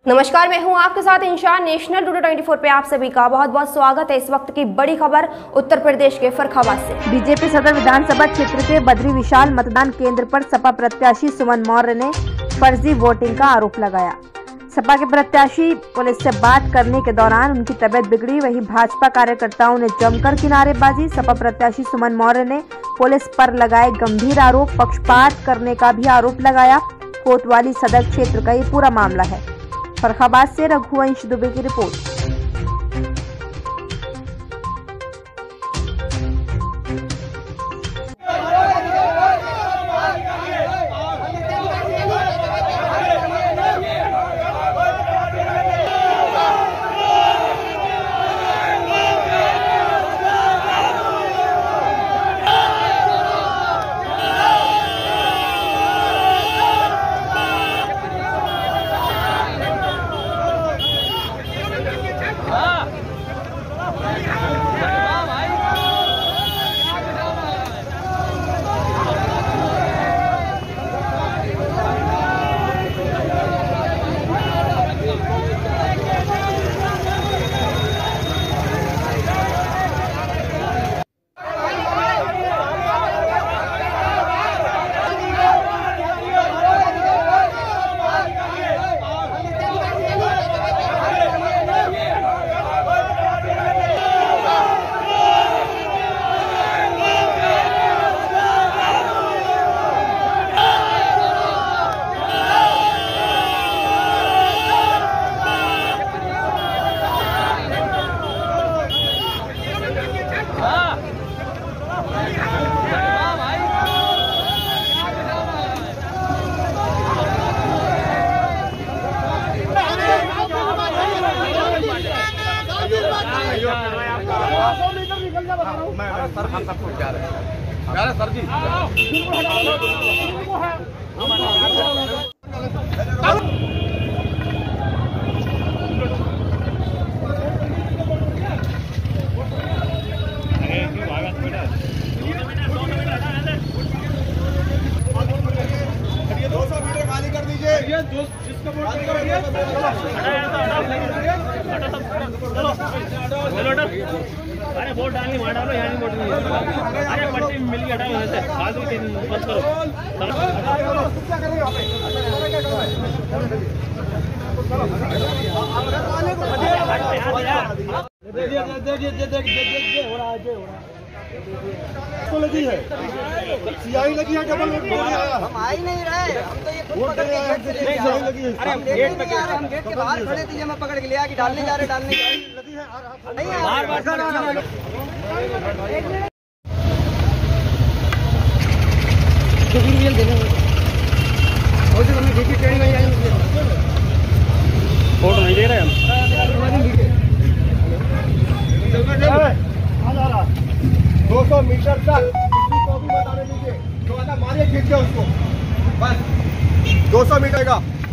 नमस्कार, मैं हूं आपके साथ इंशान। नेशनल टुडे 24 पे आप सभी का बहुत बहुत स्वागत है। इस वक्त की बड़ी खबर उत्तर प्रदेश के फर्रुखाबाद से। बीजेपी सदर विधानसभा क्षेत्र के बद्री विशाल मतदान केंद्र पर सपा प्रत्याशी सुमन मौर्य ने फर्जी वोटिंग का आरोप लगाया। सपा के प्रत्याशी पुलिस से बात करने के दौरान उनकी तबीयत बिगड़ी, वहीं भाजपा कार्यकर्ताओं ने जमकर किनारेबाजी। सपा प्रत्याशी सुमन मौर्य ने पुलिस पर लगाए गंभीर आरोप, पक्षपात करने का भी आरोप लगाया। कोतवाली सदर क्षेत्र का ये पूरा मामला है। फर्रुखाबाद से रघुवंश दुबे की रिपोर्ट। सर हम सब कुछ जा रहे हैं सर जी। ये 200 मीटर खाली कर दीजिए। जिसको अरे वोट डालनी वहाँ डालो, यहाँ नहीं वोट नहीं। अरे पट्टी मिल गया, हटाओ यहाँ से, फालतू की बंद करो। लगी है सियाही लगी है, डबल हम आ ही नहीं रहे। हम तो ये पकड़ के गेट से ले जा रहे हैं। अरे गेट पे हम गेट के बाहर खड़े थे, मैं पकड़ के लिया कि डालने जा रहे डालने लगी है। नहीं फोटो नहीं दे रहे हम। 200 मीटर तक किसी को भी बताने दीजिए, जो आना मारिए खींच के उसको, बस 200 मीटर का।